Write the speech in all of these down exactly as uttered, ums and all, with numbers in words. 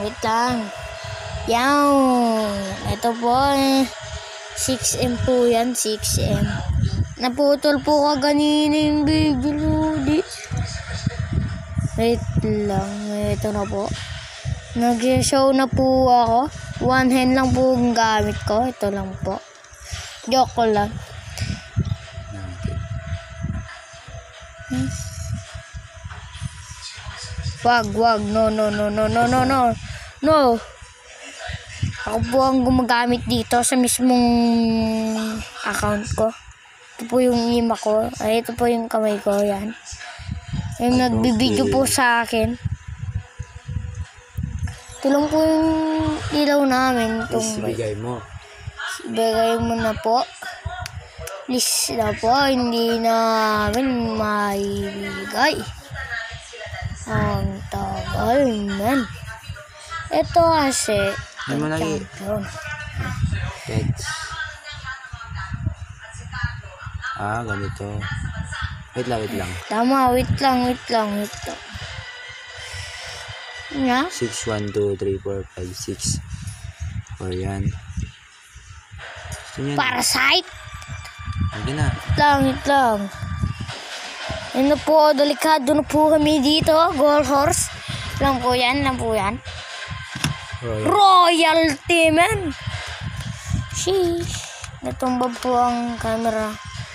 Wait lang. Yaw. Ito po eh. six M po yan. six M. Naputol po ka ganina yung video Lodi. Wait lang. Ito na po. Nag-show na po ako. One hand lang po ang gamit ko. Ito lang po. Joke ko lang. Hmm. Wag, wag. No, no, no, no, no, no, no. No. Ako po ang gumagamit dito sa mismong account ko. Ito po yung ima ko. Ay, ito po yung kamay ko. Yan. Yung nagbibideo po sa akin. Ito lang po yung ilaw namin. Please, bigay mo. Bigay mo na po. Please na po. Hindi namin maibigay. Ang tagal man. Ito kasi Ano mo lagi? Text. Ah, ganito. Wait lang, wait lang. Tama, wait lang, wait lang, wait lang. Nga? six, one, two, three, four, five, six. four yan. Parasite? Hindi na. Wait lang, wait lang. Ano po, delikado na po kami dito. Gold horse. Lang po yan, lang po yan. Royal. Royalty, man. Sheesh. Natumba po ang camera.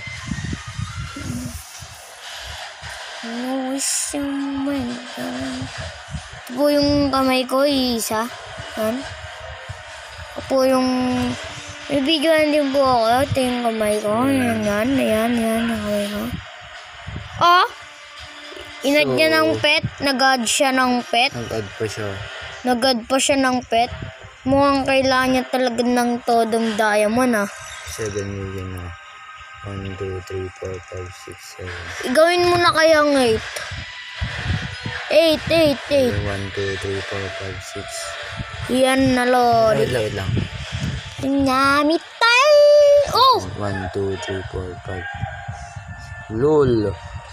No wish yung man. Ito po yung kamay ko, isa. Yan. Ito po yung... May video din po ako. Ito yung kamay ko. Yan, yan, yan, yan. Ang kamay ko. Oh! Inad niya So, ng pet. Nag-add siya ng pet. Nag-add pa siya. Nag-add pa siya ng pet. Mukhang kailangan niya talaga ng todong diamond ah. seven million na. one, two, three, four, five, six, seven. Igawin mo na kayang eight. eight, eight, eight. one, two, three, four, five, six. Yan na Lord. Wait lang, wait lang. Namit tayo. Oh! one, two, three, four, five. Lol.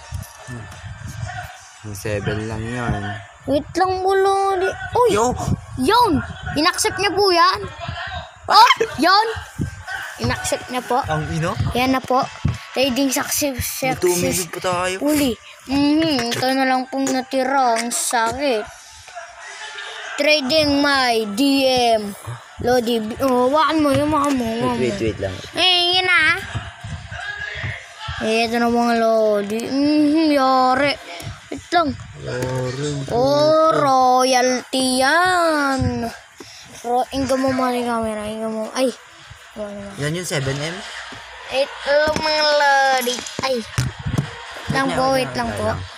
seven lang yan. Wait lang mo Lord. Uy! Yo! Yun! Inaccept niya po yan. Oh! Yun! Inaccept niya po. Ang ino? Yan na po. Trading success. May two minutes pa tayo. Uli. Mm-hmm. Ito na lang pong natira. Ang sakit. Trading my D M. Lodi. Oh, wakan mo. Yung mga mo. Wait, wait, wait lang. Eh, yun na. Eh, ito na mga Lodi. Mm-hmm. Yari. Wait lang. Oh, royalty yan. Ro Inga mo mali camera. Inga mo. Ay. Yan yung seven M? Ito mga Lodi. Ay. Wait lang po. Wait lang po.